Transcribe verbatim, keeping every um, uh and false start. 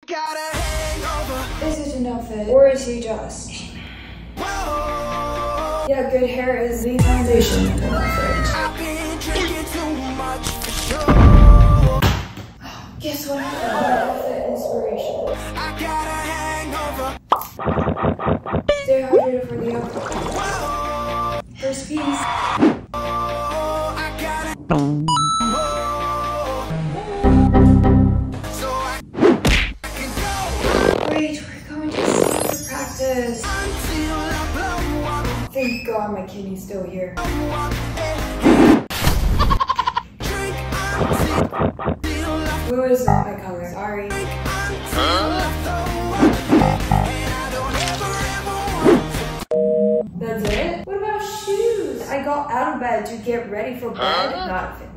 got a hangover. Is it an outfit, or is he just? Whoa. Yeah, good hair is the foundation of an outfit. I've been drinking too much for sure. Guess what? I have an outfit inspiration. I got a hangover. Stay hydrated for the outfit. Whoa. First piece. Oh, I got it. So I, I can go Wait, we're going to soccer practice. until I blow up. Thank God my kidney's still here. Blow up. eh. Drink until I Blue is not my color. Sorry. drink until I throw up. And I don't ever, ever want to. That's it? What about shoes? I got out of bed to get ready for bed. Not fit.